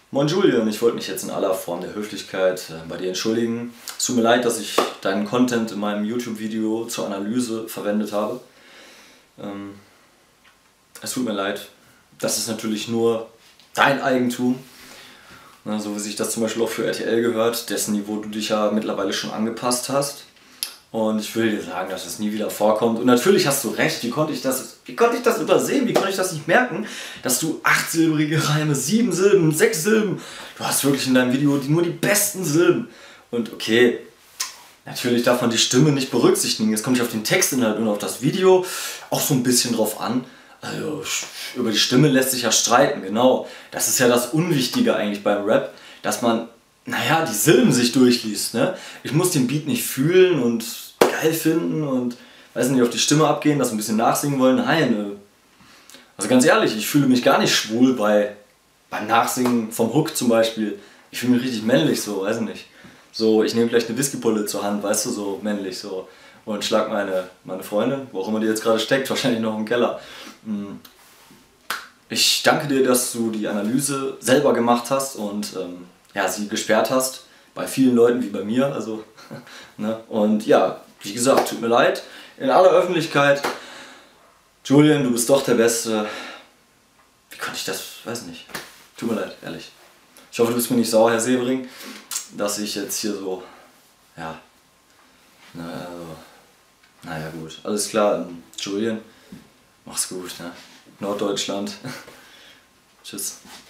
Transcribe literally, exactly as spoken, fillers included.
Moin Julian, ich wollte mich jetzt in aller Form der Höflichkeit äh, bei dir entschuldigen. Es tut mir leid, dass ich deinen Content in meinem YouTube-Video zur Analyse verwendet habe. Ähm, es tut mir leid. Das ist natürlich nur dein Eigentum. Na, so wie sich das zum Beispiel auch für R T L gehört, dessen Niveau du dich ja mittlerweile schon angepasst hast. Und ich will dir sagen, dass das nie wieder vorkommt. Und natürlich hast du recht, wie konnte ich das, wie konnte ich das übersehen, wie konnte ich das nicht merken, dass du achtsilbrige Reime, sieben Silben, sechs Silben, du hast wirklich in deinem Video die, nur die besten Silben. Und okay, natürlich darf man die Stimme nicht berücksichtigen, jetzt komme ich auf den Textinhalt und auf das Video auch so ein bisschen drauf an. Also über die Stimme lässt sich ja streiten, genau. Das ist ja das Unwichtige eigentlich beim Rap, dass man, naja, die Silben sich durchliest. Ne? Ich muss den Beat nicht fühlen und geil finden und, weiß nicht, auf die Stimme abgehen, das ein bisschen nachsingen wollen. Nein, ne? Also ganz ehrlich, ich fühle mich gar nicht schwul bei, beim Nachsingen vom Hook zum Beispiel. Ich fühle mich richtig männlich so, weiß nicht. So, ich nehme gleich eine Whiskypulle zur Hand, weißt du, so männlich so. Und schlag meine, meine Freundin, wo auch immer die jetzt gerade steckt, wahrscheinlich noch im Keller. Ich danke dir, dass du die Analyse selber gemacht hast und ähm, ja, sie gesperrt hast. Bei vielen Leuten wie bei mir. Also, ne? Und ja, wie gesagt, tut mir leid. In aller Öffentlichkeit. Julian, du bist doch der Beste. Wie konnte ich das? Weiß nicht. Tut mir leid, ehrlich. Ich hoffe, du bist mir nicht sauer, Herr Severing, dass ich jetzt hier so, ja, naja, also, naja gut, alles klar, Julian, mach's gut, ne? Norddeutschland, tschüss.